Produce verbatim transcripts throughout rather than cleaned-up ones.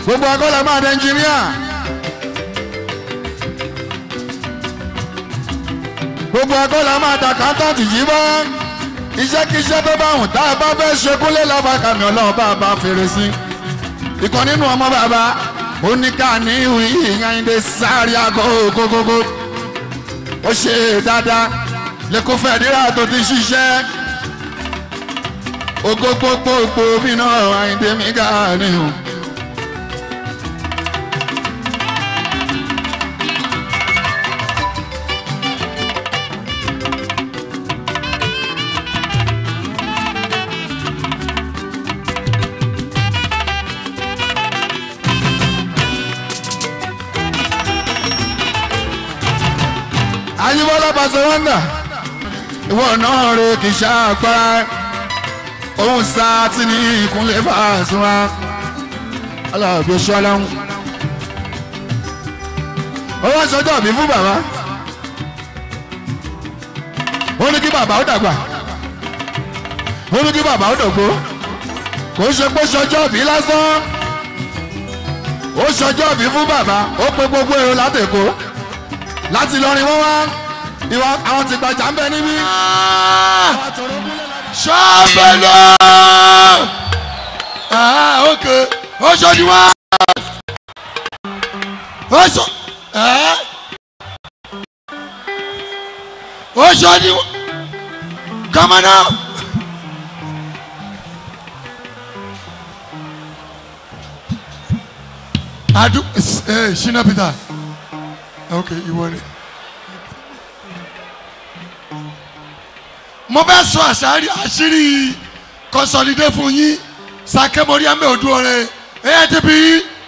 gbogbo akọ́lá máa dẹ́ ẹnjìníà. gbogbo akọ́lá máa dà kántàntì yìí bá iṣẹ́kíṣẹ́ tó bá hùn tá a bá fẹ́ ṣe kúnlé lábàkàmì ọlọ́run bá a bá fèrè sí. ìkan nínú ọmọ bàbá oníkà ní ìyànde sáré àgọ́ gógógó ó ṣe dáadáa lẹ́kọ̀ọ́ fẹ́ẹ́dírà tó ti ṣiṣẹ́ ogógbógbògbò mi náà àyíndé mi gà ní o. ayíbọ́lá pàṣẹ wọ́ndà ìwọ náà rè kì í ṣàpárá òun sá tí ní ìkúnlẹ̀ Pasuma aláàbí ṣọláhùn ó wá ṣọjọ́ bí fún bàbá ó ní kí bàbá ó dàgbà ó ní kí bàbá ó dògbó kò ṣe pé ṣọjọ́ bí lásán ó ṣọjọ́ bí fún bàbá ó pe gbogbo èrò látẹ̀kọ́ láti lọrin wọn wá ìwà àwọn ti gbàjà ń bẹ níbí. ṣàbẹ̀lọ ok oṣù ni wá oṣù oṣù ni wá come on now. adu eh Shina Peter ok ìwọ ni. mo fẹ́ sọ àṣírí consolidé fún yín sàkémọ́rí àmì òdúọ̀rẹ́ ẹ̀yẹ́ ti bí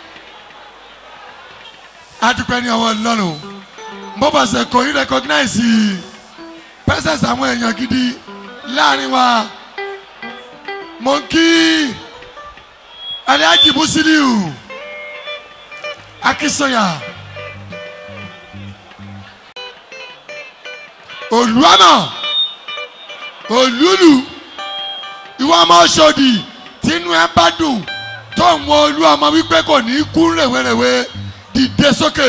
adúpẹ́ ní ọwọ́ lọ́rùn mo bá ṣe kò yín recognize presence àwọn èèyàn gidi láàrin wa mo ń kí Alhaji Musiliu Akínsànyà olùwànà olúlu ìwọ ọmọ Ọ̀ṣọ́dì tínú ẹ bá dùn tó ń wọ olú ọmọ wípé kò ní kú rẹ̀wẹ̀rẹ̀wẹ̀ dìde sókè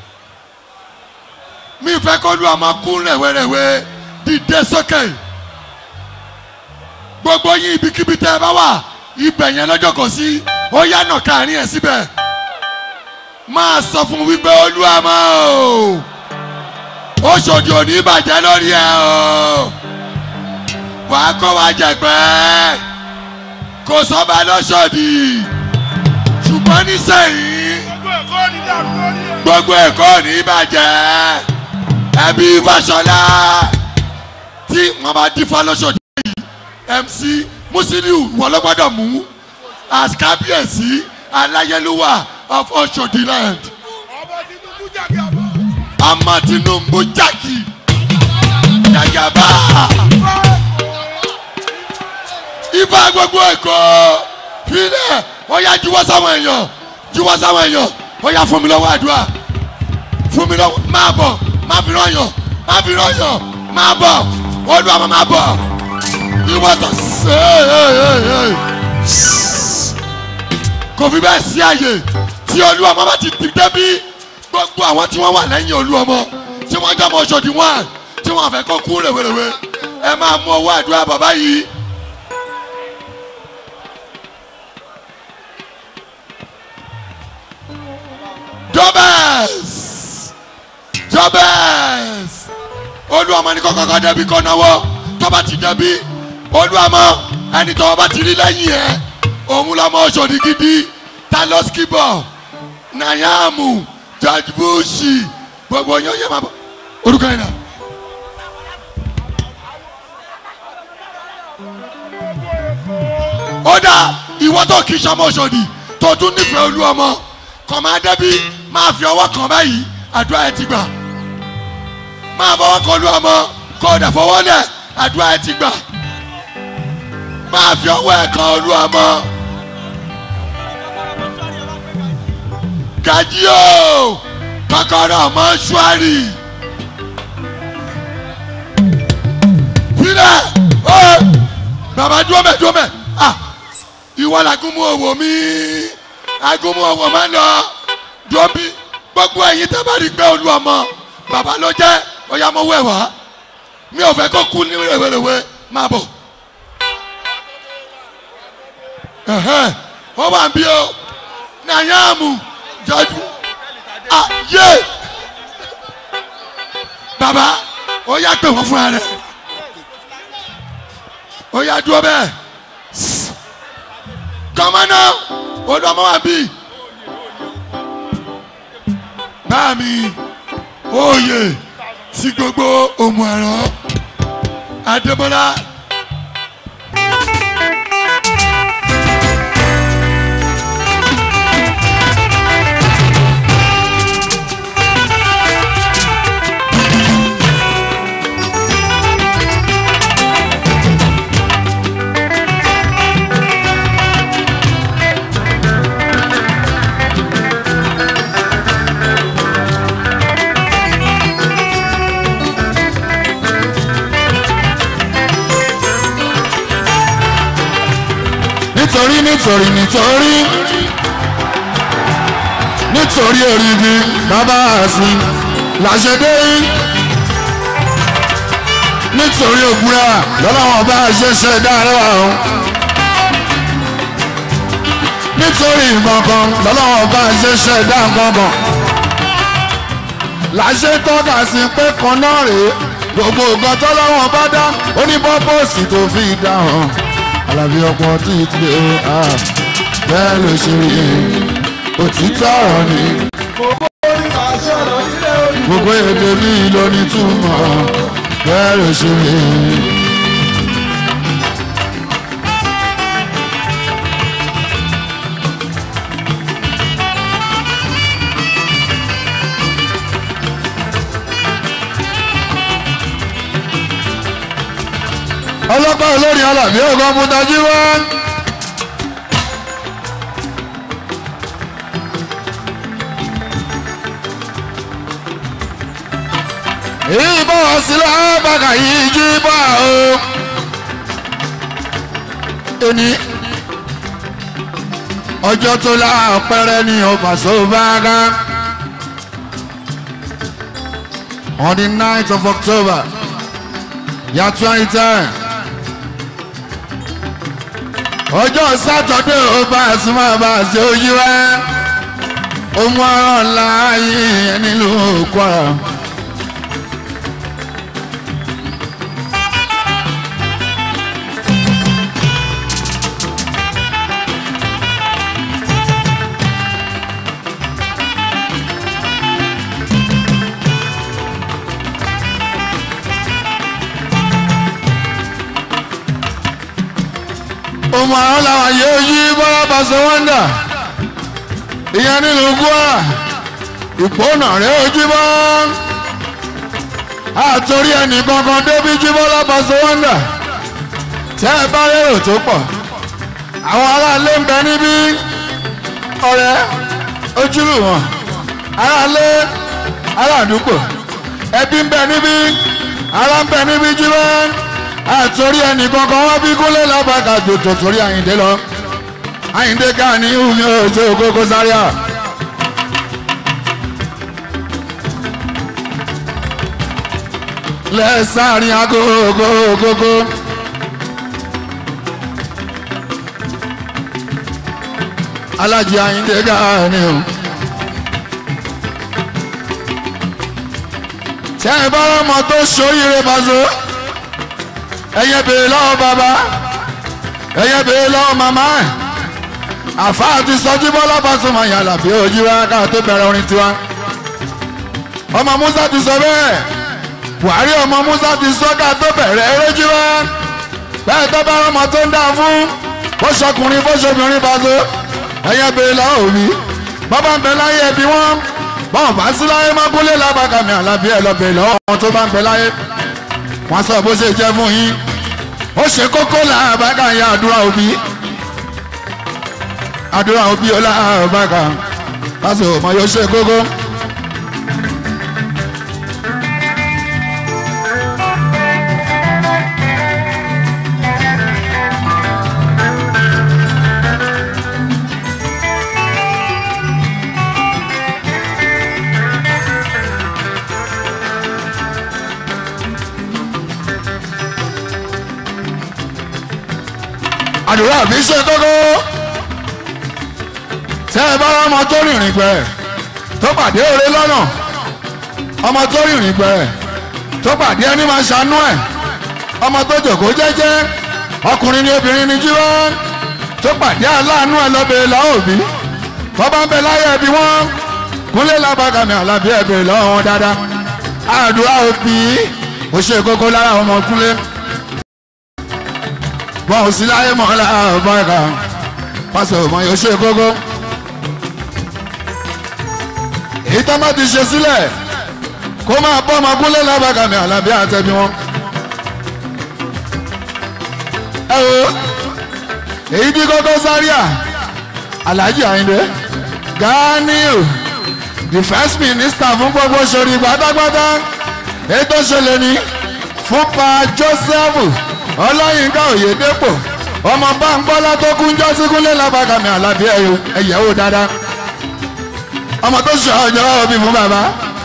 mi fẹ́ kó olú ọmọ kú rẹ̀wẹ̀rẹ̀wẹ̀ dìde sókè gbogbo yín ibikíbi tẹ́ ẹ bá wà ibẹ̀ yẹn lọ́jọ́ kò sí ó yànnà káàrin ẹ̀ síbẹ̀ máa sọ fún wípé olú ọmọ o Ọ̀ṣọ́dì ò ní bàjẹ́ lórí ẹ o wàá kó wa jẹ̀gbẹ́ kò sọ́ba lọ́ṣọ́dì ṣùgbọ́n nísìnyí gbogbo ẹ̀kọ́ ní bàjẹ́ ẹbí Fáṣọlá tí wọ́n bá dífá lọ́ṣọ́dì M C Musiliu wọ́n ló gbọ́dọ̀ mú as kábíyèsí aláyélúwà of Ọ̀ṣọ́dì land ọmọ Tinubu jákì jàgàbá ifá gbogbo ẹ̀kọ́ filẹ̀ ó yá juwọ́ sáwọn èèyàn juwọ́ sáwọn èèyàn ó yá fún mi lọ́wọ́ àdúrà fún mi lọ́wọ́ máa bọ̀ má fi rán yàn má fi rán yàn máa bọ̀ Olúwa máa máa bọ̀ ìwọ tó ṣe kò fi bẹ́ẹ̀ sí àyè tí Olúwa máa bá ti débi gbogbo àwọn tí wọ́n wà lẹ́yìn Olúọmọ tí wọ́n jẹ́ ọmọ Ọ̀ṣọ́dì wọn tí wọ́n fẹ́ kó kú rèwerèwe ẹ máa mú owó àdúrà bàbá yìí. Jobes Jobes Olúọmọ ní kọ́kọ́kọ́ débi kọ́ náwó tó bá ti débi Olúọmọ ẹni tó bá ti rí lẹ́yìn ẹ̀ òun lọ́mọ Ọ̀ṣọ́dì gidi Talos Kibo Nayamu George Bush gbogbo yẹn yẹn máa bọ̀ orúkọ yẹn náà. ó dà ìwọ tó kì í ṣọmọ Ọ̀ṣọ́dì tó tún nífẹ̀ẹ́ Olúọmọ kàn máa débi máa fi ọwọ́ kan báyìí àdúrà ẹ ti gbà máa fọwọ́ kan Olúọmọ kó o dà fọwọ́ lẹ̀ àdúrà ẹ ti gbà máa fi ọwọ́ ẹ kan Olúọmọ. Gají o kọ́kọ́rọ́ mọ́ṣúárì filẹ̀ ó bàbá dúró mẹ́ dúró mẹ́ ah ìwọ làgùn mú owó mi agunmu ọwọ́ máa ń lọ dọ́bí gbogbo ẹ̀yin tẹ́ bá rí pé olú ọmọ bàbá ló jẹ́ ọ̀yà mo wẹ̀ wá mi ò fẹ́ kó kú ní rèwerèwe máa bọ̀ ó wà bí o nàyàmù jọjú ayé bàbá ó yá pé wọ́n fúnra rẹ̀ ó yá dúró bẹ́ẹ̀ kọ́mọ́nà olú ọmọ wa bí báàmì òye sí gbogbo òmù ẹ̀rọ Adébọ́lá. nítorí nítorí nítorí nítorí èrìgì bàbá àsìn làṣẹdé nítorí ògúnra lọ́lọ́wọ́n bá ṣẹṣẹ dáadáa o nítorí ìgbọ̀ngàn lọ́lọ́wọ́n bá ṣẹṣẹ dá gbọ̀ngàn làṣẹ tọ́ka sí pé kan náà rèé gbogbo nǹkan tọ́lọ́wọ́n bá dá ó ní pọ́pọ́sì tó fi dá hàn. Alábí ọkọ̀ tí ìtìlẹ̀ o bẹ́ẹ̀ ló ṣe rí òtítọ́ ọ̀rọ̀ ni. Gbogbo èdè mi ló ní túmọ̀ bẹ́ẹ̀ ló ṣe rí. Ọlọ́pàá olórí Alábí ọgọ́ mútajú wá. Ìbọn sílẹ̀ bàkà yìí jí bá o. Ẹni ọjọ́ tó láàpẹrẹ ní ọ̀pàṣọ bàgà. On the ninth of October, year twenty ten. Ọjọ́ sátọ̀dé ó bá àsùnmọ́ bá ṣe ojú wá ohun ọ̀rọ̀ ńlá yìí nílùú Kwara. Ọmọ àwọn làwọn yóò yí bọ́lá pàṣẹ wọ́ndà ìyẹn nílùú Kwara ìpónà rẹ̀ ojú bọ́ àtòrí ẹnì kankan débi jí bọ́lá pàṣẹ wọ́ndà tẹ́ ẹ bá lérò tó pọ̀ àwọn aráalé ń bẹ níbí ọ̀rẹ́ ojúlùmọ̀ aráalé aládùúgbò ẹbí ń bẹ níbí ará ń bẹ níbí jí bọ́ àtòrí ẹnì kankan wọ́n bí Kúnlé Lábàkà jòjò torí Àyìndé lọ Àyìndé ká ní ìhùmí òjò Kókó Zaria. lẹ́sàárín agogogogo Alájì Àyìndé ká ní o. tẹ́ ẹ bá ọmọ tó ṣoríire Paso ẹyẹ bèrè lọ́wọ́ bàbá ẹyẹ bèrè lọ́wọ́ màmá ẹ̀ àfa àti sọjí Bọ́lá Pasuma yàrá bí ojú wa ká tó bẹ̀rẹ̀ orin tiwa. ọmọ Musa ti sọ bẹ́ẹ̀ Buhari ọmọ Musa ti sọ ká tó bẹ̀rẹ̀ eréjú wa bẹ́ẹ̀ tó bá ọmọ tó ń dá fún bó ṣọkùnrin bó ṣobìnrin Paso ẹyẹ bèrè lọ́wọ́ òbí bàbá ń bẹ láyé ẹbí wọn bọ́n bá sí láyé má Kúnlé Lábàkà mi Àlàbí ẹ̀ lọ bèrè lọ́wọ́ wọn tó bá ń bẹ láyé wọ́n sọ bó ṣe jẹ́ fún yín ó ṣe kókó Lábàkà ya àdúrà òbí àdúrà òbí ó Lábàkà Paso ọmọ yóò ṣe kókó. àdúrà fi ṣe kókó tẹ́ ẹ bá ọmọ tó rìnrìn gbẹ̀rẹ̀ tó pàdé òre lọ́nà ọmọ tó rìnrìn gbẹ̀rẹ̀ tó pàdé ẹni máa ṣàánú ẹ̀ ọmọ tó jòkó jẹ́jẹ́ ọkùnrin ni obìnrin ni jíwọ́ tó pàdé aláàánú ẹ̀ lọ́bẹ̀rẹ̀ lọ́wọ́ òbí tó bá ń bẹ láyé ẹbí wọn Kúnlé Lábàkàmí Àlàbí ẹ̀bẹ̀rẹ̀ lọ́wọ́ wọn dáadáa àdúrà òbí ó ṣe kókó lára ọmọ Kúnlé wọn ò sí láyé mọ́lá ọ̀bọ̀ẹ̀ká pásọ̀ ọmọ yóò ṣe kókó èyí tó má ti ṣe sílẹ̀ kó máa bọ́ ọmọ Kúnlé Lábàkàmí Àlàbí àtẹ̀bí wọn. ẹ wo èyí bí Koko Zaria Alhaji Ayinde Ganiu the first minister fún gbogbo sori pátápátá èyí tó ṣẹlẹ̀ ní fúnpa Joseph Ọláyínká Oyèdépò ọmọ Báńgbọ́lá tó kún jọ́sí Kúnlé Lábàkàmí Àlàbí ẹ̀yẹ̀wò dáadáa ọmọ tó ṣe ọjọ́ òbí fún bàbá.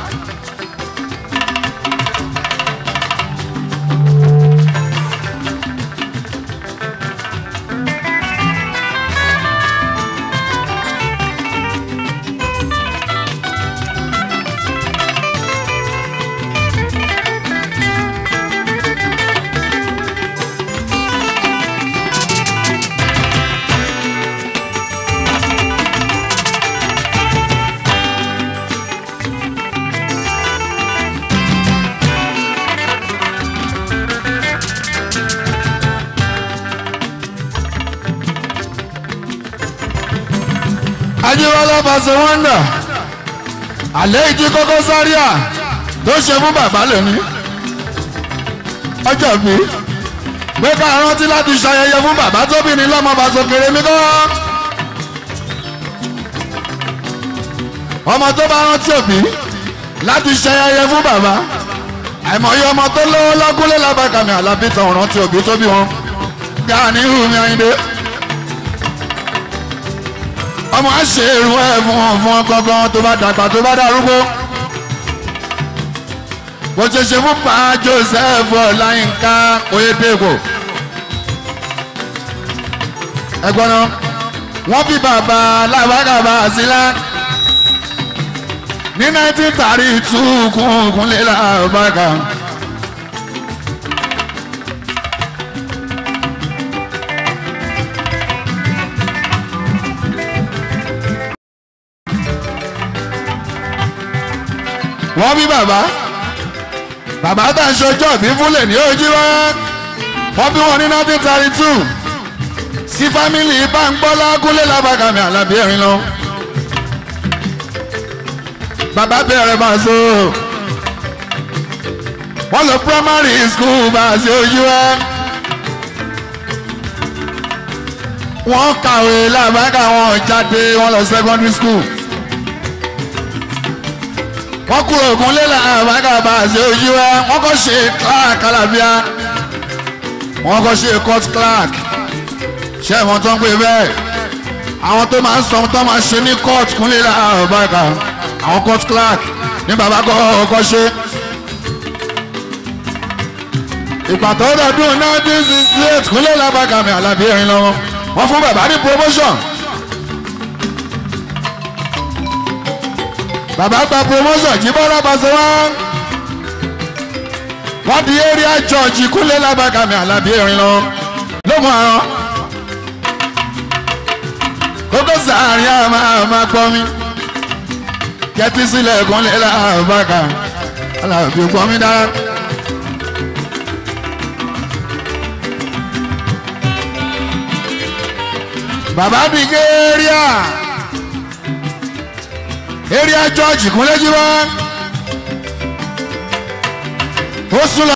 Ajíbọ́lá Pasuma Wonder àlẹ́ ìdí Koko Zaria tó ṣe fún bàbá lónìí ọjọ́ bí pé ká rántí láti ṣayẹyẹ fún bàbá tó bí ní lọ́mọ Paso kéré mi kọ́ ọmọ tó bá rántí òbí láti ṣayẹyẹ fún bàbá àìmọye ọmọ tó lówó lọ́kúnlé Lábàkàmí Àlàbí tán rántí òbí tó bí wọn Gani Wumi Ayinde ọmọ àṣẹ irun ẹ fún ọ fún ọ gangan tó bá dàgbà tó bá darúgbó bó ṣe ṣe fún pa Joseph Ọláyínká Oyèdépò ẹ̀gbọ́n náà wọ́n bí bàbá Lábàkàmí Àsílá ní nineteen thirty two kún Kúnlé Lábàkàmí. wọ́n bí bàbá bàbá tá a ṣọjọ́ bí fúnlẹ̀ ní ojú wa wọ́n bí wọn ní nineteen thirty two sí fámìlì Báńgbọ́lá Kúnlé Lábàkàmí Àlàbí ẹ̀rín lọ. bàbá bẹ̀rẹ̀ máa so wọ́n lọ primary school bá a ṣe ojú wa wọ́n kàwé Lábàkà wọn jáde wọ́n lọ secondary school. wọ́n kúrò Kúnlé Lábàkàmí àṣẹ ojú wa wọ́n kọ́ ṣe clerk Alábíà wọ́n kọ́ ṣe court clerk ṣé ìwọ̀n tó ń pè bẹ́ẹ̀ àwọn tó máa ń sọ tó máa ṣe ní court Kúnlé Lábàkàmí àwọn court clerk ní bàbá kọ́ ṣe. ìpàtó ọdọọdún nineteen sixty eight Kúnlé Lábàkàmí Àlàbí ẹ̀rín lọ́wọ́ wọ́n fún bàbá ní promotion. bàbá gba promotion Jíbọ́lá Pasuma wọ́n di area church Kúnlé Lábàkàmí Àlàbí ẹ̀rín lọ lómú àrùn Koko Zaria máa máa gbọ́ mi kẹ́tí sílẹ̀ Kúnlé Lábàkàmí Àlàbí gbọ́ mi dára. bàbá di area area church Kúnlé jí wá ó sún lọ.